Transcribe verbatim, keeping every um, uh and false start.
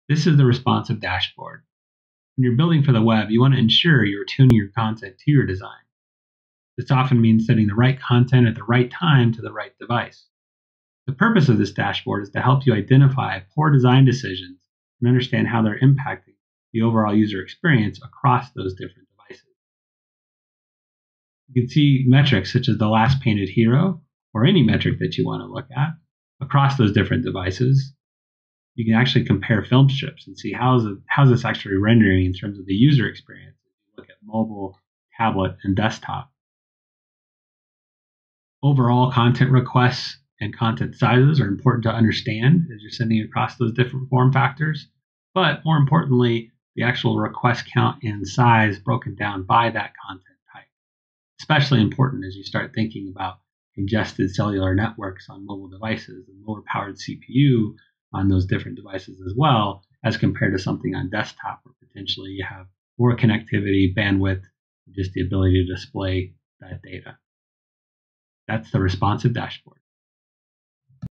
This is the responsive dashboard. When you're building for the web, you want to ensure you're tuning your content to your design. This often means setting the right content at the right time to the right device. The purpose of this dashboard is to help you identify poor design decisions and understand how they're impacting the overall user experience across those different devices. You can see metrics such as the last painted hero, or any metric that you want to look at, across those different devices. You can actually compare film strips and see how is it, how's this actually rendering in terms of the user experience. You look at mobile, tablet, and desktop. Overall, content requests and content sizes are important to understand as you're sending across those different form factors. But more importantly, the actual request count and size broken down by that content type. Especially important as you start thinking about congested cellular networks on mobile devices and lower powered C P U on those different devices as well, as compared to something on desktop where potentially you have more connectivity, bandwidth, and just the ability to display that data. That's the responsive dashboard.